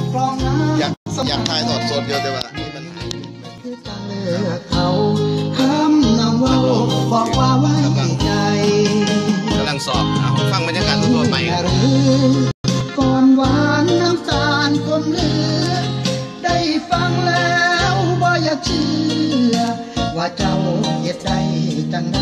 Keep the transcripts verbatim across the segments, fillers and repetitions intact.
อยากอยากถ่ายทอดสดเดียวแต่ว่ามันเขาห้ามนำว่าบอกว่าไว้ใจกำลังสอบเอาฟังบรรยากาศตัวใหม่ก่อนหวานน้ำตาลคนเหลือได้ฟังแล้วว่าอยากเชื่อว่าเจ้าเหตุใดจังใด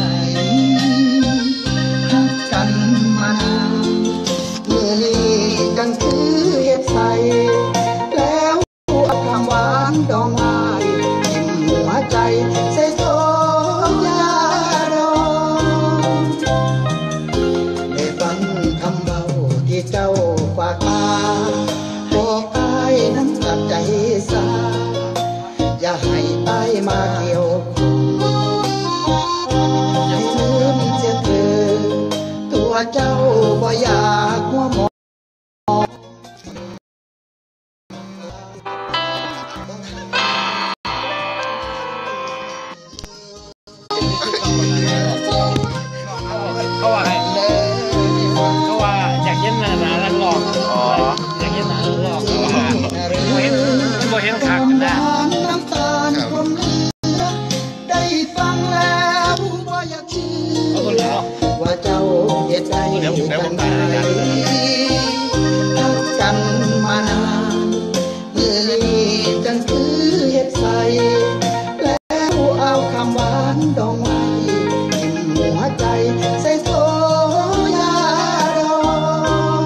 หักกันมานานเมื่อนี้จังคือเหตุใส่แล้วเอาคำหวานดองไม้ยิ้มหัวใจใส่โซยาดองได้ฟังคำเบาที่เจ้าฝากมาบอกอายนั้นตัดใจสาอย่าให้อายมาเกี่ยวให้ลืมเสียเธอตัวเจ้าบ่อยากมัวมองเขาว่าเขาว่าอยากเห็นหน้าหน้าลักหลอกอยากเห็นหน้าลักหลอกเขาว่าบ่เห็นบ่เห็นคักนะน้ำตาลคนเหลือได้ฟังแล้วว่าอยากเชื่อว่าเจ้าเหตุใดจังใดรักกันมานานเมื่อนี้จังคือเหตุใส่แล้วเอาคำหวานดองไม้ยิ้มหัวใจใส่โซยาดอง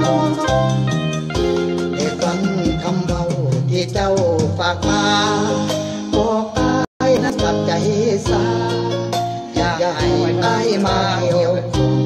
ได้ฟังคำเบาที่เจ้าฝากมาบอกอายนั้นตัดใจสาอย่าให้อายมาเหี่ยวคง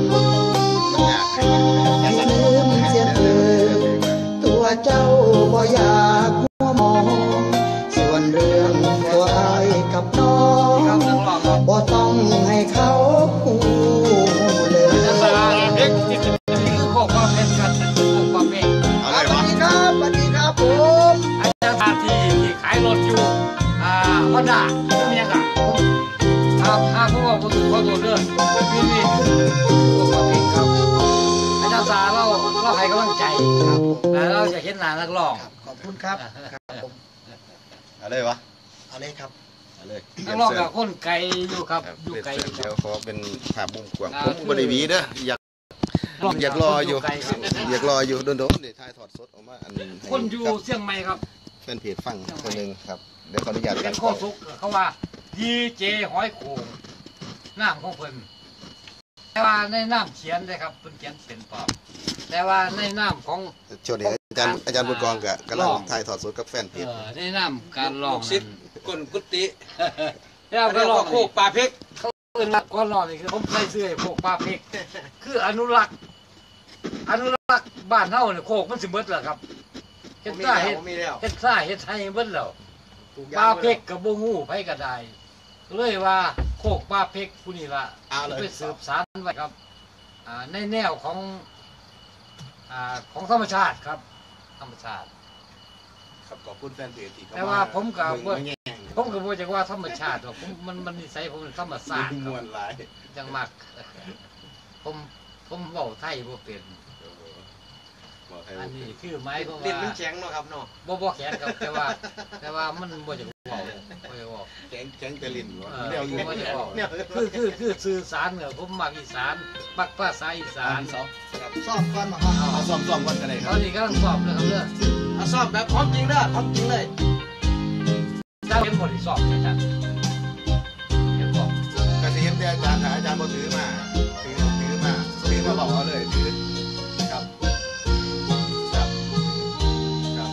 ให้ลืมเสียเธอตัวเจ้าบ่อยากมัวมองส่วนเรื่องตัวอายกับน้องบ่ต้องให้เขาคู่เลยสวัสดีคือพวกความเป็นกันพวกความเป็นสวัสดีครับสวัสดีครับผมอาจารย์ที่ที่ขายรถอยู่อ่าฮอนด้ามีอย่างไรถ้าถ้าพวกผมขอตัวเรื่องพี่นี่พวกความเป็นครับอาจารย์สาเราเราให้กำลังใจครับแล้วเราจะเห็นหน้านักร้องขอบคุณครับครับผมอะไรวะอะไรครับนักร้องกับคนไกลอยู่ครับอยู่ไกลเดี๋ยวขอเป็นภาพมุมกว้างผมบริวีเด้ออยากอยากรออยู่อยากรออยู่โดนๆเดี๋ยวถ่ายทอดสดออกมาอันคนอยู่เชียงใหม่ครับแฟนเพจฟังคนหนึ่งครับเดี๋ยวขออนุญาตเป็นโคสุกเขาว่าดีเจหอยโขงน้ำของเพิ่นแต่ว่าในน้ำเขียนเลยครับเพิ่นเขียนเป็นปอบแต่ว่าในน้ำของช่วงนี้อาจารย์อาจารย์บุญกองกับกำลังถ่ายทอดสดกับแฟนเพจในน้ำการลองซิดกลกุฏิแล้วก็ลองโคกปลาเพกเขาเป็นรักก้อนนอนนี่คือผมใส่เสื้อโคกปลาเพกคืออนุรักษ์อนุรักษ์บ้านเฮาเนี่ยโคกมันสิเบิดเหรอครับเฮ็ดซ่าเฮ็ดเฮ็ดซ่าเฮ็ดไทยเบิดแล้วปลาเพกกับบ่งูไผก็ได้เลยว่าโคกปลาเพกผู้นี้ล่ะไปสืบสานไว้ครับในแนวของของธรรมชาติครับธรรมชาติครับขอบคุณแฟนเพจที่แต่ว่าผมกับผมกับว่าจะว่าธรรมชาติผมมันมันนิสัยผมธรรมชาติมวลหลายจังมากผมผมบอกไทยบ่เป็นอันนี้คือไม้ของว่าเล่นมันแข็งเนาะครับเนาะบ่บ่แข็งครับแต่ว่าแต่ว่ามันบ่จะบอกบ่จะบอกแข็งแข็งแต่ลิ้นวะเดี๋ยวอยู่บ่จะบอกคือคือคือสื่อสารเนี่ยผมมักอีสานมักภาษาอีสานสอบสอบก่อนมาครับเอาสอบสอบก่อนกันเลยครับตอนนี้กำลังสอบเลยครับเด้อเอาสอบแบบพร้อมจริงเด้อพร้อมจริงเลยถ้าเห็นหมดที่สอบอาจารย์เห็นบอกกระเทียมที่อาจารย์อาจารย์มาถือมาถือถือมาถือมาบอกเขาเลยถือครับครับครับ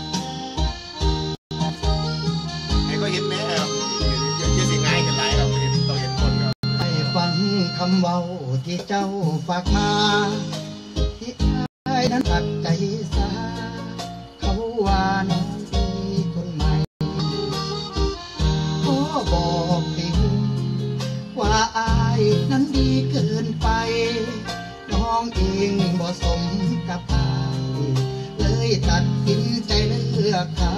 ให้ก็เห็นแม่ครับยังสิง่ายกันหลายครับต้องเห็นคนครับให้ฟังคำเว้าที่เจ้าฝากมาที่อ้ายนั้นตัดใจสาเขาว่าน้องมีคนใหม่ขอบอกทีว่าอายนั้นดีเกินไปน้องเองบ่สมกับอายเลยตัดสินใจเลือกเขา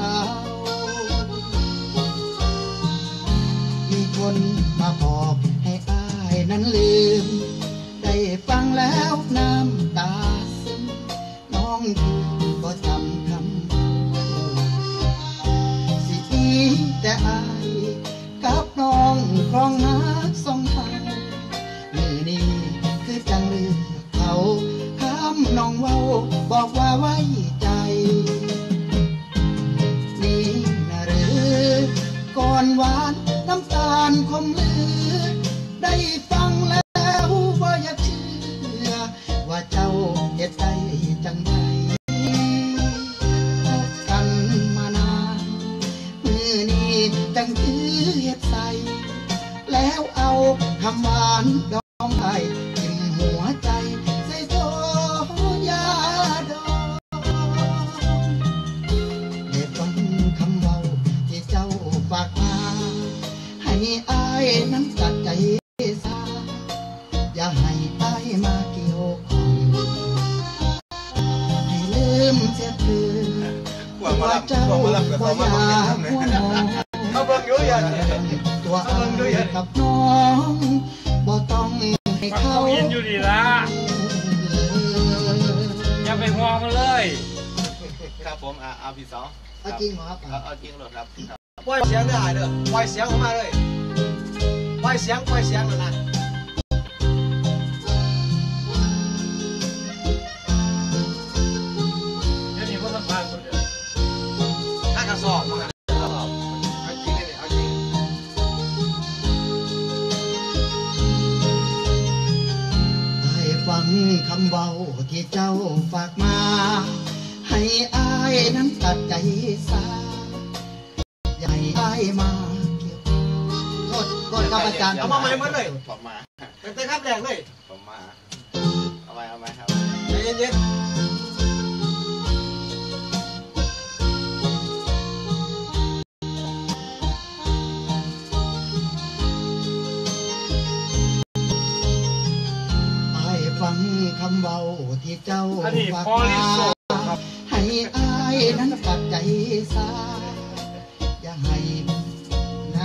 มีคนมาบอกให้อายนั้นลืมได้ฟังแล้วน้ำตาซึมน้องอยู่บ่จำคำอายกับน้องครองนักสองเฮามือนี้คือจังลืมเขาคำน้องเว้าบอกว่าไว้ใจนี่นะหรือก่อนหวานน้ำตาลคมลือได้ฟังแล้วบ่อยากเชื่อว่าเจ้าเฮ็ดได้จังใดพบกันมานานมือนี้จังคือเฮ็ดใส่แล้วเอาคำหวานดองไห้ทิ่มหัวใจใส่โซยาดองได้ฟังคำเว้าที่เจ้าฝากมาให้อายนั้นตัดใจซาอย่าให้อายมาเกี่ยวข้องให้ลืมเสียเถิดว่าเจ้าบ่อยากหัวนอนเอาเบิ่งอยู่อย่าตัวอายกับน้องบ่ต้องให้ฟังเขาเขายินอยู่ดีละอย่าไปห่วงมันเลยครับผมอ่าเอาพี่สองเอาจริงเหรอครับเอาเอาจริงเหรอครับปล่อยเสียงได้เด้อปล่อยเสียงออกมาเลยปล่อยเสียงปล่อยเสียงนั่นนะเดี๋ยวนี้ก็ต้องผ่านคนเดียวถ้ากระสอบมาเอาจริงเลยเอาจริงให้ฟังคำเบาที่เจ้าฝากมาให้อายนั้นตัดใจซาอย่าให้อายมาเกี่ยวโทษโทษครับอาจารย์เอามาใหม่หมดเลยผมมาเป็นแต่ครับแรกเลยผมมาเอาไว้เอาไว้ครับใจเย็นให้ฟังคำเบาที่เจ้าอันนี้ฝากพอลิมาโซครับให้อายนั้นตัดใจซาอย่าให้นะ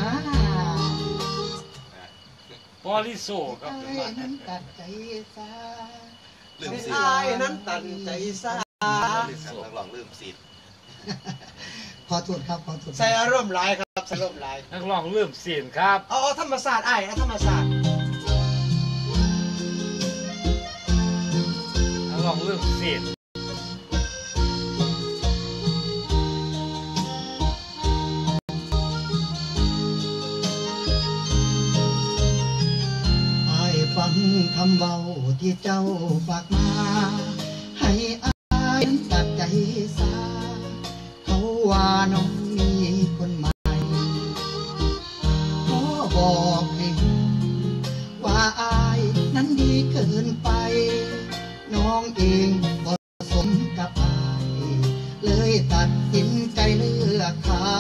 พอลิโซครับอายนั้นตัดใจซาลืมๆสีอายนั้นตัดใจซะลืมนักร้องลืมสีขอโทษครับขอโทษใส่อารมณ์หลายครับใส่อารมณ์หลายนักร้องเริ่มเสียนครับเอาเอาธรรมศาสตร์อ้ายเอาธรรมศาสตร์นักร้องเริ่มเสียนให้ฟังคำเบาที่เจ้าฝากมาให้อายนั้นตัดใจซาเขาว่าน้องมีคนใหม่ขอบอกให้ว่าอายนั้นดีเกินไปน้องเองบ่สมกับอายเลยตัดสินใจเลือกเขา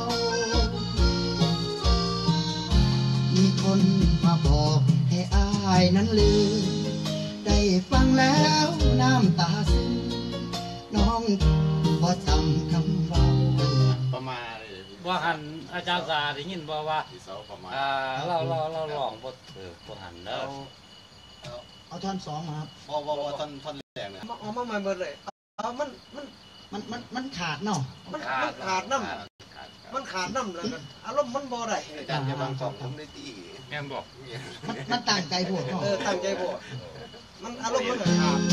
มีคนมาบอกให้อายนั้นลืมได้ฟังแล้วน้ำตาซึมน้องพอจำคำเว้าประมาณเลยว่าหันอาจารย์สาได้ยินบอกว่าพี่สองประมาณอ่าเราเราเราลองบทเออบทหันแล้วเอาท่อนสองมาครับบอบอบอท่อนท่อนแรกเนี่ยเอาเอามาใหม่หมดเลยเอามันมันมันมันมันขาดเนาะมันมันขาดน้ำขาดขาดมันขาดน้ำเลยกันอารมณ์มันบ่ได้อาจารย์จะบางของผมได้ตีแม่นบอกมันมันต่างใจพวกเนาะเออตั้งใจบ่มันอารมณ์มันขาด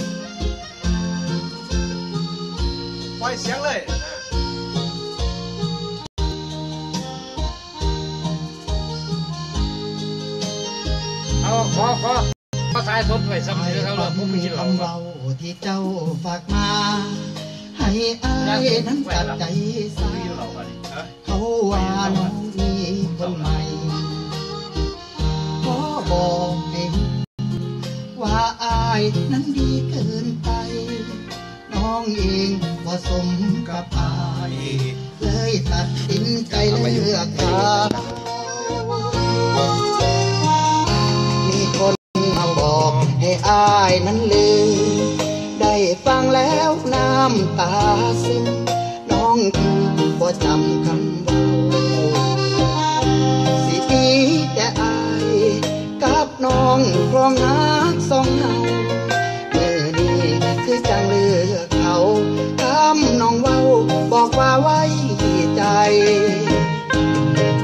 ปล่อยเสียงเลยเอาขอขอขอสายสดไว้สำหรับให้เขาฟัเรางผมไม่กินเหล้าคำเบาที่เจ้าฝากมาให้อายนั้นตัดใจซาเขาว่าน้องมีคนใหม่ขอบอกเองว่าอายนั้นดีเกินไปน้องเองบ่สมกับอายเลยตัดสินใจเลือกเขามีคนมาบอกให้อายนั้นลืมได้ฟังแล้วน้ำตาซึมน้องคือบ่จำคำเว้าสิดีแต่อายกับน้องครองนักสองเฮาเมื่อนี้คือจังเลือกเขาคำน้องเว้าบอกว่าไว้ใจ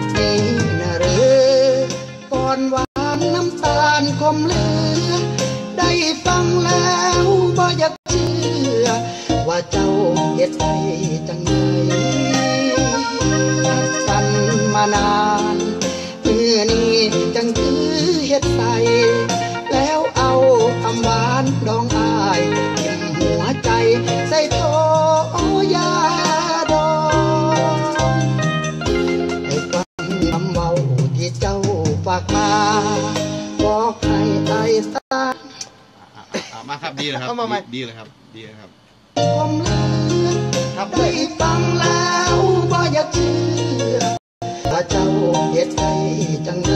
ากมาบอกให้ไอ้ตามาครับดีเลยครับดีเลยครับดีเลยครับผมเลือกได้ฟังแล้วบ่อยากเชื่อว่าเจ้าเหตุใดจังไง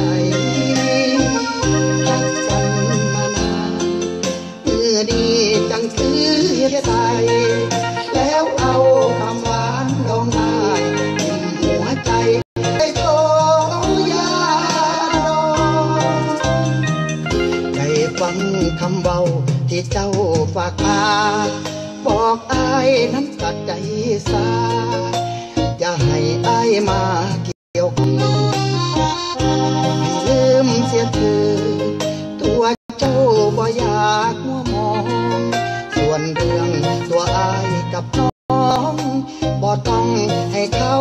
รักกันมานานเมื่อดีจังคือเหตุใดแล้วเอาคำหวานลงไห้ยิ้มหัวใจได้โตยาดองได้ฟังคำเบาที่เจ้าฝากมาบอกอายนั้นตัดใจสาอย่าให้อายมาเกี่ยวข้องให้ลืมเสียเธอตัวเจ้าบ่อยากมัวมองส่วนเรื่องตัวอายกับน้องบ่ต้องให้เขา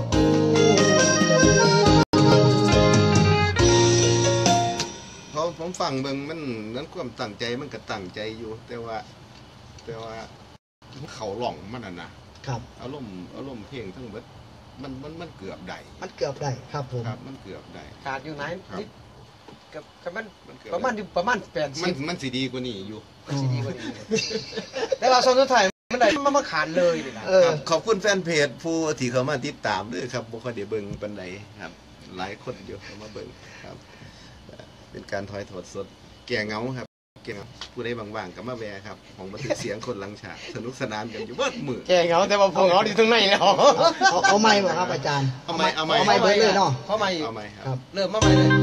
เพราะผมฟังเบิ่งมันนั้นความตั้งใจมันก็ตั้งใจอยู่แต่ว่าแต่ว่าเขาหล่องมันน่ะนะครับอารมณ์อารมณ์เพลงทั้งหมดมันมันมันเกือบได้มันเกือบได้ครับผมครับมันเกือบได้ขาดอยู่ไหนนิดกับกับมันประมาณประมาณแปดสิบมันมันสีดีกว่านี้อยู่มันสีดีกว่านี้แต่ว่าส่วนสุดท้ายมันได้มันมาขาดเลยนี่นะขอบคุณแฟนเพจผู้ที่เขามาติดตามด้วยครับบ่ค่อยได้เบิ่งปานใดครับหลายคนอยู่เขามาเบิ่งครับเป็นการถอยถอดสดแก่เงาครับแก่เงาผู้ใดว่างๆกับมาแวะครับของบันทึกเสียงคนหลังฉากสนุกสนานกันอยู่เบิดมือแก่เงาแต่ว่าพวกเงาอยู่ตรงไหนแล้วเอาเอาไม้บ่ครับอาจารย์เอาไม้เอาไม้เอาไม้เบิดเลยเนาะเอาไม้เอาไม้ครับเริ่มมาใหม่เลย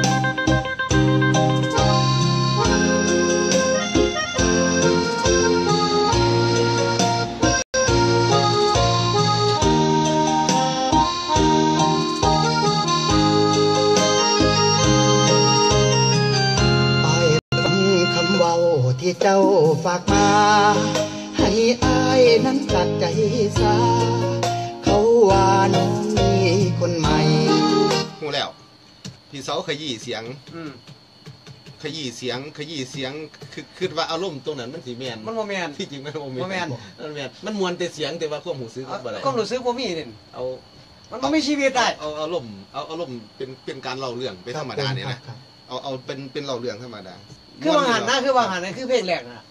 ที่เจ้าฝากมาให้อายนั้นตัดใจซาเขาว่าน้องมีคนใหม่หูแล้วพี่เสาขยี้เสียงขยี้เสียงขยี้เสียงคือคือว่าอารมณ์ตรงนั้นมันสีแมนมันโมแมนที่จริงมันโมแมนมันแมนมันมวนแต่เสียงแต่ว่าความหูซื้ออะไรความรู้สึกว่ามีเนี่ยเอามันไม่มีชีวิตได้เอาอารมณ์เอาอารมณ์เป็นเป็นการเล่าเรื่องเป็นธรรมดาเนี่ยนะเอาเอาเป็นเป็นเล่าเรื่องธรรมดาคือวางหันนะคือวางหันนะคือเพลงแรกนะ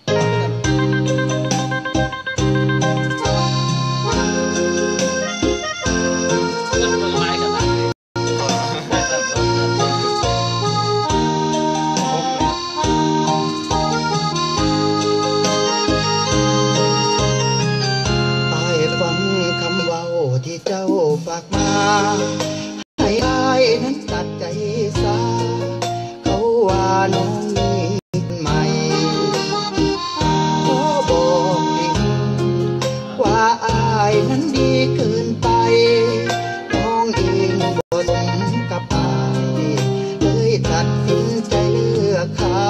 ไปฟังคำเว้าที่เจ้าฝากมาให้อายนั้นตัดใจซาเขาว่าน้องมีคนใหม่ขอบอกให้ว่าอายนั้นดีเกินไปน้องเองบ่สมกับอายเลยตัดสินใจเลือกเขา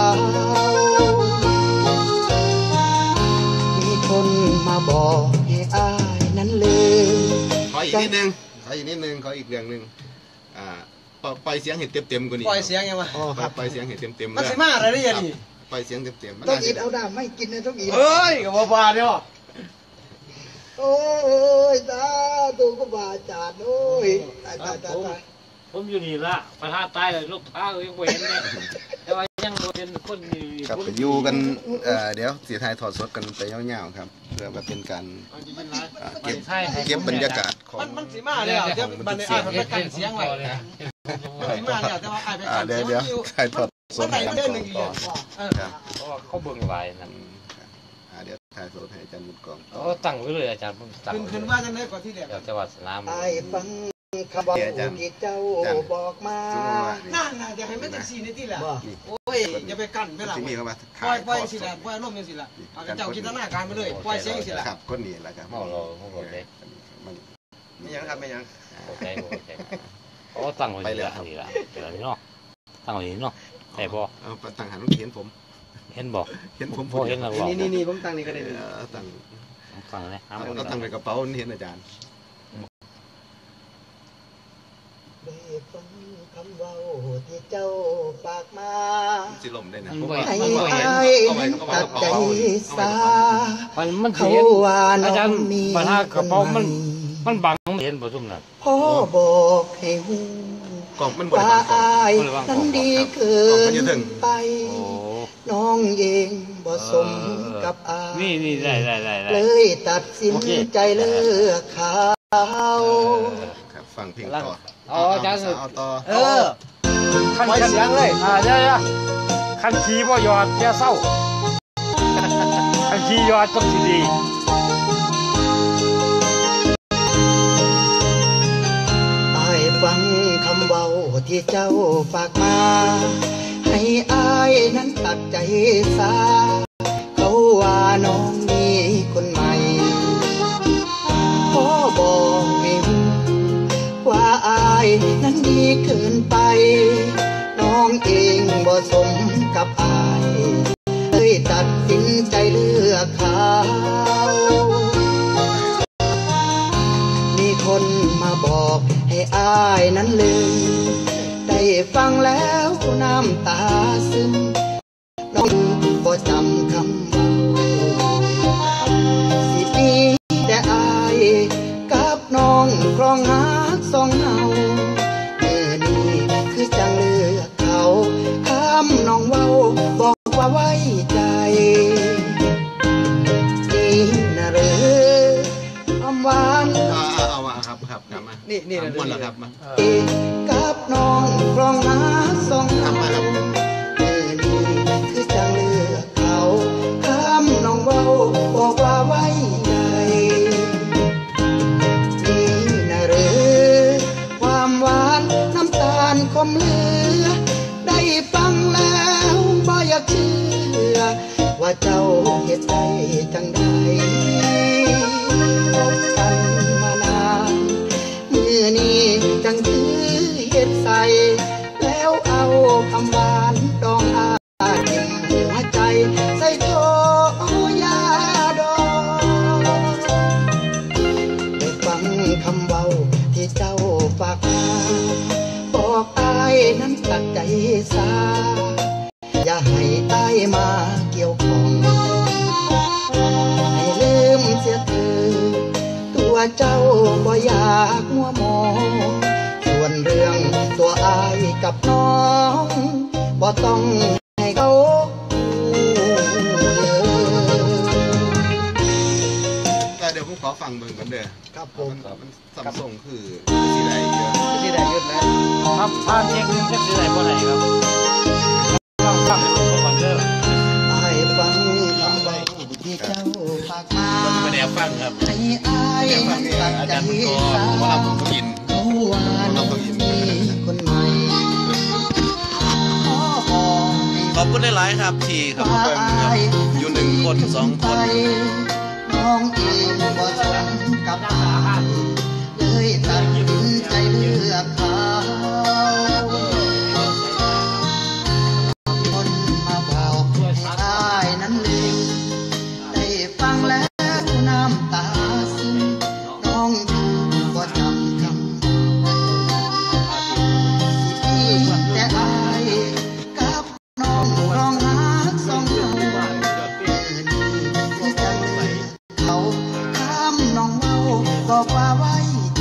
มีคนมาบอกให้อายนั้นลืมขออีกนิดนึงขออีกนิดนึงขออีกเรื่องนึงอ่าปล่อยเสียงเห็นเต็มเต็มกว่านี้ปล่อยเสียงยังไงอ๋อครับปล่อยเสียงเห็นเต็มเต็มมันสิมาอะไรได้ยังนี่ปล่อยเสียงเต็มเต็มต้องกินเอาดาไม่กินนะต้องกินเฮ้ยกับบ้าเดียวโอ้ยตาตูก็บาจาดโอ้ยตายตายตายผมอยู่นี่ละประธานตายเลยลูกท้าเองเว้นเลยแต่ว่ายังเป็นคนครับไปอยู่กันเดี๋ยวเสียทายถอดสดกันไปยาวๆครับเพื่อแบบเป็นการเก็บเก็บบรรยากาศของมันสีมาเลยเดี๋ยวมันอ่านมันกันเสียงไว้สีมาเนี่ยแต่ว่าอ่านไปกันเดี๋ยวเดี๋ยวถ่ายถอดสดให้กันต่อเพราะว่าเขาเบิ่งไว้นั่นเดี๋ยวถ่ายสดให้อาจารย์มุดกองอ๋อตั้งไว้เลยอาจารย์ผมตั้งขึ้นว่าจะได้ก่อนที่เดียวจังหวัดสนามไอ้ฟังคำบอกที่เจ้าบอกมานั่นน่ะจะให้ไม่ตัดสีในที่ละโอ้ยอย่าไปกั้นไม่หลับปล่อยปล่อยสิละปล่อยร่มยังสิละเจ้าคิดหน้าการไปเลยปล่อยเสียงสิละครับคนนี้แหละครับมองเรามองเราเด็กไม่ยังครับไม่ยังโอเคโอเคอ๋อตั้งไว้นี่ละนี่ละเดี๋ยวนี้เนาะตั้งไว้นี่เนาะแต่พอเอาตั้งหันเห็นผมเห็นบอกเห็นผมพอเห็นแล้วบอกนี่นี่นี่ผมตั้งนี่ก็ได้ตั้งตั้งเลยเอาตั้งในกระเป๋าเห็นอาจารย์ได้ฟังคำเว้าที่เจ้าฝากมาสิลมได้นะให้อายตัดใจซาเขาว่าน้องมีกระเป๋ามันมันบังเห็นประชุมน่ะพ่อบอกให้หูกล่องมันบริว่าบาลกล่องอายนั้นดีเกินไปโอ้น้องเองบ่สมกับอายนี่นี่ได้ได้ได้เลยตัดสินใจเลิกเขาครับฟังเพลงต่ออ๋อจ้าสุดเอาต่อเออขั้นไว้ขั้นเสียงเลยอ่าเดี๋ยวเดี๋ยวขั้นขี่บ่หยอดแค่เศร้าขั้นขี่หยอดต้องสิดีอายฟังคำเว้าที่เจ้าฝากมา ให้อายนั้นตัดใจซาเขาว่าน้องมีคนใหม่ขอบอกให้รู้ว่าอายนั้นดีเกินไป น้องเองบ่สมกับอายเลยตัดสินใจเลือกเขามีคนมาบอกให้อายนั้นลืมได้ฟังแล้วน้ำตาซึมน้องบ่จำคำเว้าสิมีแต่อายกับน้องครองหักสองเฮาเมื่อนี้คือจังเลือกเขาคำน้องเว้าบอกว่าไว้ใจนี่นะเรือความหวานเอาเอาเอามาครับครับครับมานี่นี่เอาม้วนแล้วครับมากับน้องครองหาสองทำมาครับเมื่อนี้คือจังเลือกเขาคำน้องเว้าบอกว่าไว้ใจนี่นะเรือความหวานน้ำตาลคมเหลือได้ฟังแล้วบ่อยากเชื่อว่าเจ้าเหตุใดจังได้พบกันมานานมือนี้จังถือเหตุใส่แล้วเอาคำหวานดองอาทิมหัวใจใส่โถยาดองได้ฟังคำเว้าที่เจ้าฝากมาบอกอายนั้นตัดใจซาอย่าให้อายมาเกี่ยวข้องให้ลืมเสียเธอตัวเจ้าบ่อยากมัวมองส่วนเรื่องตัวอายกับน้องบ่ต้องให้เขาเลยแต่เดี๋ยวผมขอฟังเบิ่งกันเด้อครับผมมันสับส่งคือสีใดเยอะที่ได้ยืดแล้วครับผ่านเช็คนึงจะสิได้บ่ได้ครับฟังฟังให้ผมก่อนเด้ออายฟังคำเว้าที่เจ้าฝากมาไม่ได้ฟังครับให้อายนั้นตัดใจซาว่าเราผมกินเขาว่าน้องมีคนใหม่ขอบอกให้ขอบคุณหลายๆครับที่ครับว่าเบิ่งครับอายอยู่หนึ่งคนสองคนน้องเองบ่สมกับอายเลยตัดสินใจเลือกเขาคนมาบอกให้อายนั้นลืมได้ฟังแล้วน้ำตาซึมน้องบ่จำคำที่แต่อายกับน้องร้องหาสองเราคือจังเลยเขาถามน้องเว้าบอกว่าไว้ใจ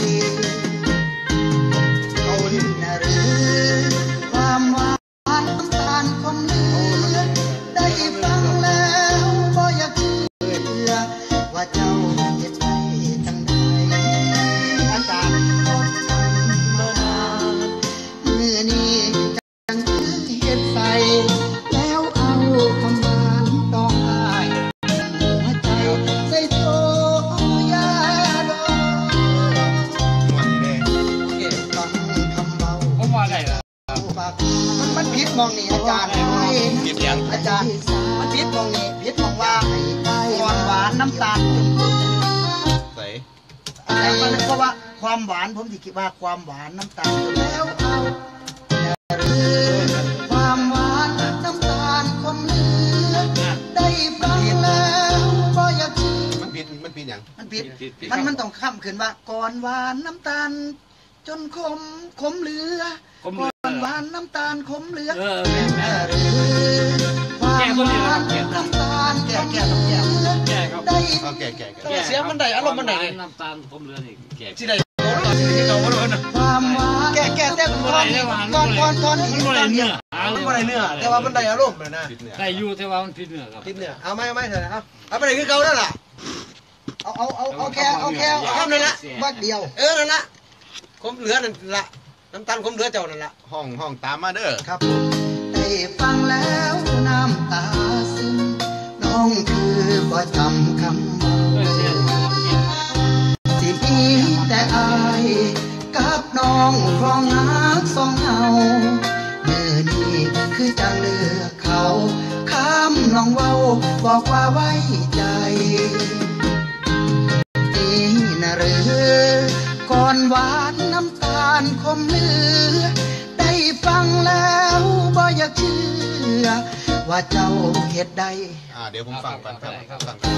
เอาดินะหรือความหวานน้ำตาลคมเหลือได้ฟังแล้วบ่อยากเชื่อว่าเจ้าเฮ็ดได้จังใดอาจารย์ขอบคุณเมื่อนานมื้อนี้จังคือเฮ็ดใส่แล้วเอาคำหวานดองอายหัวใจใส่โถยาดองม่วนนี่เด้เก็บฟังคำเบาผมว่าได้ล่ะฝากมันมันผิดมองนี่อาจารย์กินยังอาจารย์มันผิดมองนี่ผิดมองว่าความหวานน้ำตาลใส่อะไรมันเพราะว่าความหวานผมสิคิดว่าความหวานน้ำตาลแล้วเอาหรือความหวานน้ำตาลคมเหลือได้ฟังแล้วก็อยากเชื่อมันผิดมันผิดยังมันผิดมันมันต้องข้ามขึ้นว่าก่อนหวานน้ำตาลจนขมขมเหลือผมเหลืก่ออนหวานน้ำตาลขมเหลือเออแม่แม่หรือความหวานน้ำตาลแก่แก่ต้องแก่แก่ครับได้เอาแก่แก่แก่แก่เสียงมันได้อารมณ์มันได้น้ำตาลผมเหลือนี่แก่ที่ได้โอ้โหที่เขาโดนความหวานแก่แก่แต่ก่อนก่อนก่อนตอนนี้มันบ่ได้เนื้อมันไม่ได้เนื้อแต่ว่ามันได้อารมณ์เลยนะได้อยู่แต่ว่ามันผิดเนื้อครับทิปเนี่ยเอาไม่ไม่เถอะเอาเอาไปไหนคือเก่านั่นล่ะเอาเอาเอาเอาแค่เอาแค่ข้ามเลยละวัดเดียวเออนั่นละคมเหลือนั่นละน้ำตาลคมเหลือเจ้านั่นละห้องห้องตามมาเด้อครับผมได้ฟังแล้วน้ำตาซึมน้องคือบ่จำคำเมาสิมีแต่อายกับน้องครองหักสองเฮาเมื่อนี้คือจังเลือกเขาคำน้องเว้าบอกว่าไว้ใจนี่นะหรือก่อนหวานน้ำตาลคมเหลือได้ฟังแล้วบ่อยากเชื่อว่าเจ้าเฮ็ดได้อ่าเดี๋ยวผมฟังกันครับฟังใจ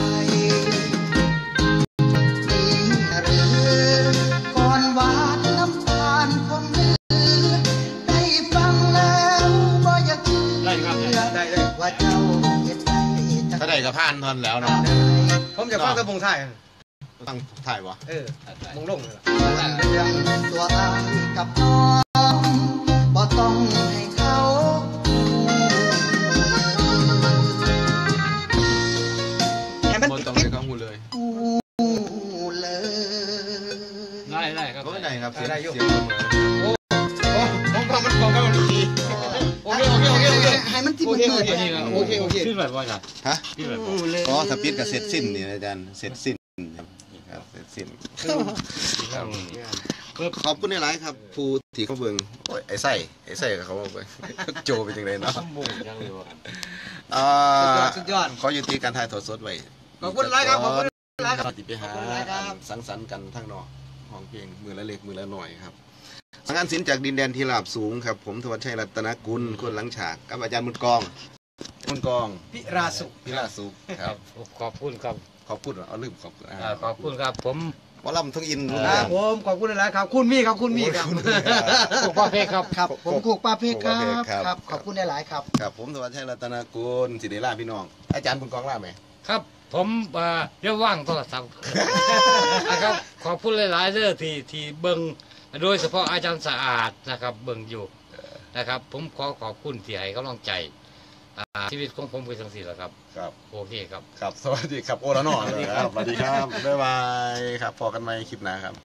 นี่นะหรือก่อนหวานน้ำตาลคมเหลือได้ฟังแล้วบ่อยากเชื่อได้ครับได้ได้ได้ว่าเจ้าเฮ็ดได้ถ้าได้กับผ่านทอนแล้วเนาะผมจะฟังตะบงไทยตั้งถ่ายวะเออมงลงเลยล่ะเรื่องตัวอายกับน้องบ่ต้องให้เขาให้มันบนตรงปินี้ดก็หูเลยหูเลยได้ได้ครับก็ได้ครับเสียงได้อยู่เสียงเสมอโอ้โอ้ผมฟังมันฟังกันมันดีโอเคโอเคโอเคโอเคให้มันที่โอมันเคเกิโอดเคโอเคโอเคขึ้นแบบว่าครับฮะขึ้นแบบหูเลยอ๋อสปีดกับเสร็จสิ้นนี่อาจารย์เสร็จสิ้นครับเสร็จสิ้นขอบคุณในหลายๆครับผู้ที่เขาเบิ่งโอ้ยไอ้ไส้ไอ้ไส้กับเขาเบิ่งโจเป็นจังไดเนาะสมบูรณ์จังเลยว่ะอ่าสุดยอดขอยุติการถ่ายทอดสดไว้ขอบคุณหลายครับขอบคุณหลายครับติไปหาขอบคุณหลายครับสังสรรค์กันทั้งนอกห้องเพลงมือละเล็กมือละหน่อยครับสังงานศิลป์จากดินแดนที่ราบสูงครับผมธวัชชัยรัตนกุลคนหลังฉากกับอาจารย์มุนกองมุนกองพิราสุพิราสุครับขอบคุณครับขอบคุณเหรอเอาลืมขอบคุณอ่าขอบคุณครับผมหมอลำทั้งอินรู้คเรื่รัอบ งผมขอบคุณหลายครับคุณมี่ครับคุณมี่ครับพวกพ่อเพชรครับครับผมคูกปลาเพกครับคูกปลาเพกครับครับขอบคุณหลายๆครับครับผมธวัชชัยรัตนกุลสิเดล่าพี่น้อง อาจารย์มุนกองล่าไหมครับผมเอ่อเรียกว่างโทรศัพท์นะครับขอบคุณหลายๆเรื่องที่ที่เบิ่งโดยเฉพาะอาจารย์สะอาดนะครับเบิ่งอยู่นะครับ ผมขอขอบคุณที่ให้กำลังใจอ่าชีวิตของผมคือจังสี่แหละครับครับโอเคครับครับสวัสดีครับโอละนอเลยครับสวัสดีครับบ๊ายบายครับพอกันใหม่คลิปหน้าครับ